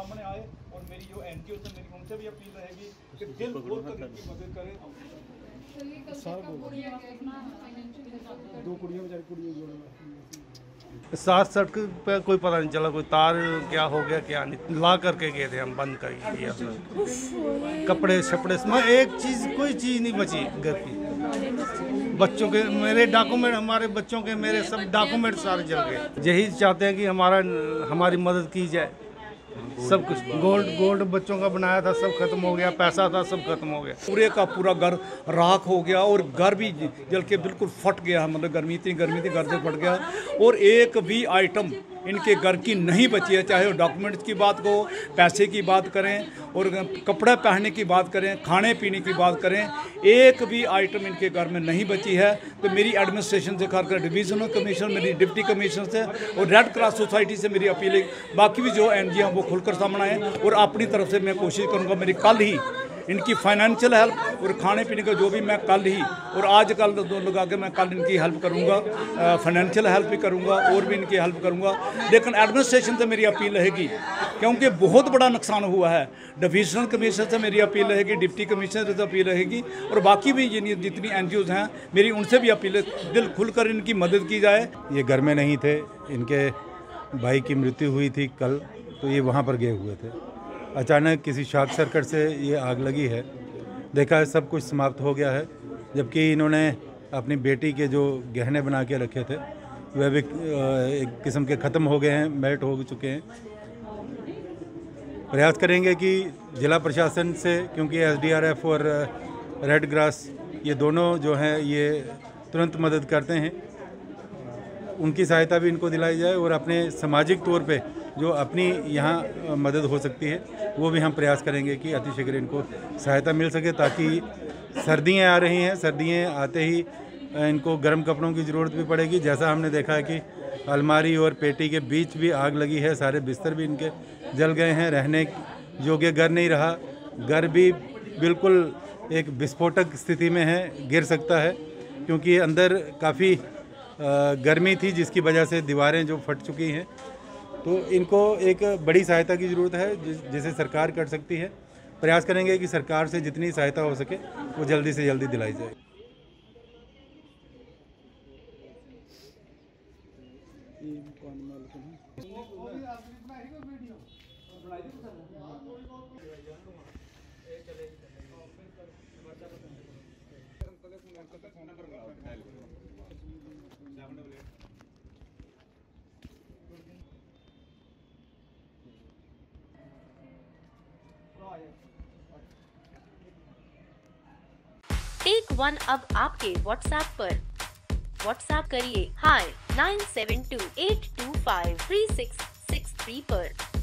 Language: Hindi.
सामने आए और मेरी जो एनजीओ से मेरी उनसे भी अपील रहेगी कि दिल खोल कर इनकी मदद करें। साथ सड़क पे कोई पता नहीं चला, कोई तार क्या हो गया क्या नहीं, ला करके गए थे हम, बंद कर दिया हमने। कपड़े शपड़े में एक चीज़ कोई चीज़ नहीं बची घर की। बच्चों के मेरे डॉक्यूमेंट, हमारे बच्चों के मेरे सब डॉक्यूमेंट सारे जल गए। यही चाहते हैं कि हमारी मदद की जाए। सब कुछ गोल्ड बच्चों का बनाया था सब खत्म हो गया, पैसा था सब खत्म हो गया। पूरे का पूरा घर राख हो गया और घर भी जल के बिल्कुल फट गया। मतलब इतनी गर्मी थी, घर से फट गया और एक भी आइटम इनके घर की नहीं बची है। चाहे वो डॉक्यूमेंट्स की बात को, पैसे की बात करें और कपड़े पहनने की बात करें, खाने पीने की बात करें, एक भी आइटम इनके घर में नहीं बची है। तो मेरी एडमिनिस्ट्रेशन से, खासकर डिविजनल कमिश्नर, मेरी डिप्टी कमिश्नर से और रेड क्रॉस सोसाइटी से मेरी अपील है, बाकी भी जो एनजीओ वो खुलकर सामने आए और अपनी तरफ से मैं कोशिश करूँगा मेरी कल ही इनकी फाइनेंशियल हेल्प और खाने पीने का जो भी मैं कल ही और आज कल दो लगा के मैं कल इनकी हेल्प करूंगा, फाइनेंशियल हेल्प भी करूंगा और भी इनकी हेल्प करूंगा। लेकिन एडमिनिस्ट्रेशन से मेरी अपील रहेगी क्योंकि बहुत बड़ा नुकसान हुआ है। डिविजनल कमिश्नर से मेरी अपील रहेगी, डिप्टी कमिश्नर से अपील रहेगी और बाकी भी जितनी एनजीओज हैं मेरी उनसे भी अपील है, दिल खुलकर इनकी मदद की जाए। ये घर में नहीं थे, इनके भाई की मृत्यु हुई थी कल, तो ये वहाँ पर गए हुए थे। अचानक किसी शॉर्ट सर्किट से ये आग लगी है। देखा है सब कुछ समाप्त हो गया है, जबकि इन्होंने अपनी बेटी के जो गहने बना के रखे थे वह भी एक किस्म के ख़त्म हो गए हैं, मेल्ट हो चुके हैं। प्रयास करेंगे कि जिला प्रशासन से, क्योंकि एसडीआरएफ और रेड क्रॉस ये दोनों जो हैं ये तुरंत मदद करते हैं, उनकी सहायता भी इनको दिलाई जाए और अपने सामाजिक तौर पे जो अपनी यहाँ मदद हो सकती है वो भी हम प्रयास करेंगे कि अतिशीघ्र इनको सहायता मिल सके, ताकि सर्दियाँ आ रही हैं, सर्दियाँ आते ही इनको गर्म कपड़ों की ज़रूरत भी पड़ेगी। जैसा हमने देखा है कि अलमारी और पेटी के बीच भी आग लगी है, सारे बिस्तर भी इनके जल गए हैं, रहने योग्य घर नहीं रहा, घर भी बिल्कुल एक विस्फोटक स्थिति में है, गिर सकता है क्योंकि अंदर काफ़ी गर्मी थी जिसकी वजह से दीवारें जो फट चुकी हैं। तो इनको एक बड़ी सहायता की ज़रूरत है जिसे सरकार कर सकती है। प्रयास करेंगे कि सरकार से जितनी सहायता हो सके वो जल्दी से जल्दी दिलाई जाए। टेक वन अब आपके व्हाट्सएप पर। व्हाट्सएप करिए हाय 9728253663 पर।